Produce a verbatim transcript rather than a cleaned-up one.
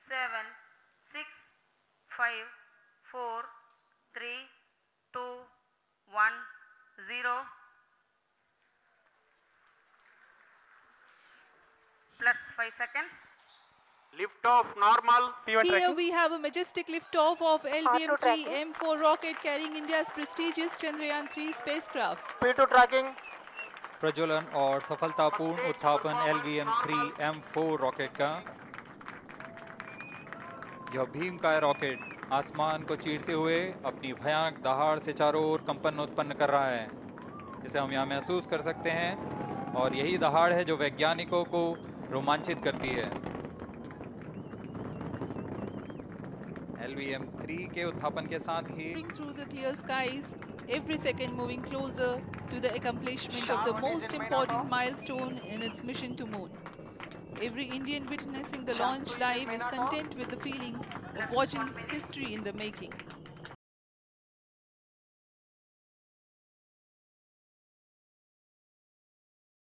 seven, six, five, four, three, two, one, zero. Plus five seconds. Lift off normal. P one Here tracking. we have a majestic liftoff of L V M three M four rocket carrying India's prestigious Chandrayaan three spacecraft. P two tracking. प्रज्वलन और सफलतापूर्ण उत्थापन L V M three M four rocket का। यह भीमकाय rocket आसमान को चीरते हुए अपनी भयानक दहाड़ से चारों ओर कंपन उत्पन्न कर रहा है। इसे हम यहाँ महसूस कर सकते हैं और यही दहाड़ है जो वैज्ञानिकों को रोमांचित करती है। एल वी एम थ्री के उत्थापन के साथ ही Through the clear skies, every second moving closer to the accomplishment of the most important milestone in its mission to moon. Every Indian witnessing the launch live is content with the feeling of watching history in the making.